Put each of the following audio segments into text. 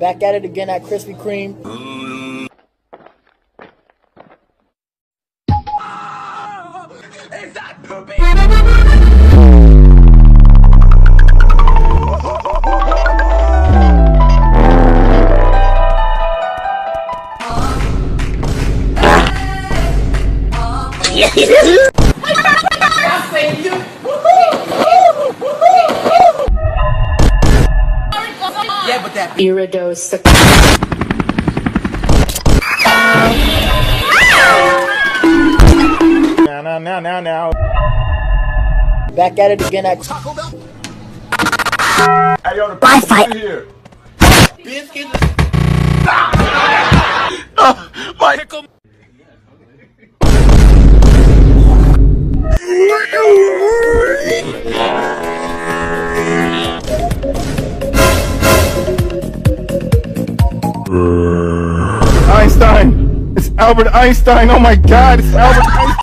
Back at it again at Krispy Kreme. Is that poopy? Yeah, but that Iridos. Now. Back at it again at Taco Bell. Hey, yo, the Wi-Fi here. Biscuit. Michael. Einstein! It's Albert Einstein! Oh my god, it's Albert Einstein!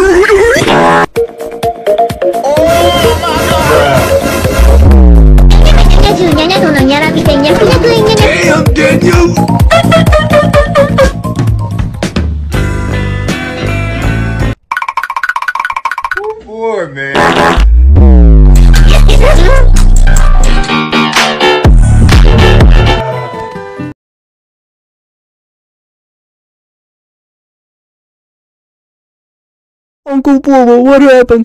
Damn, Daniel! Oh boy, man. Uncle Bobo, what happened?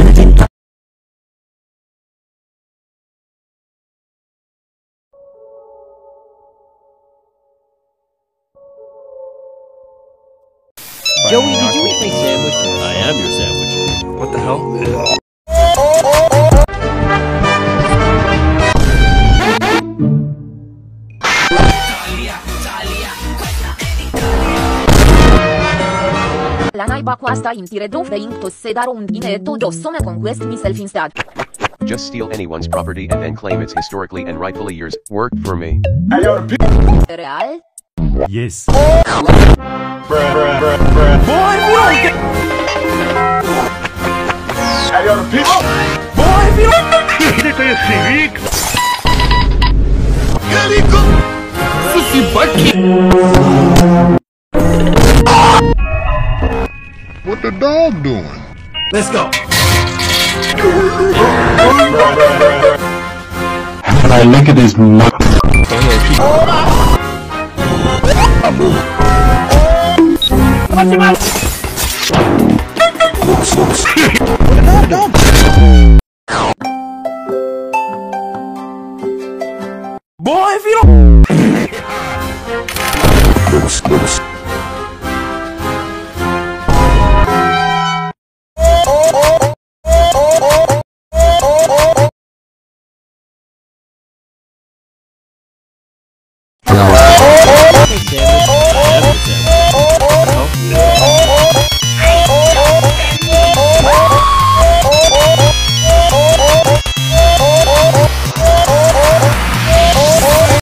Joey, did you eat my sandwich? I am your sandwich. What the hell? La naiba cu asta îmi tire dov de inctus se dar un bine tot o some conquest myself instead. Just steal anyone's property and then claim it's historically and rightfully yours. Worked for me. Hey, yo, the Real? Yes. Bruh. Boy, if you don't get... Hey, yo, the people. Boy, if you don't... Sissy bucket! What the dog doing? Let's go. When I look at his mouth. What's your mouth?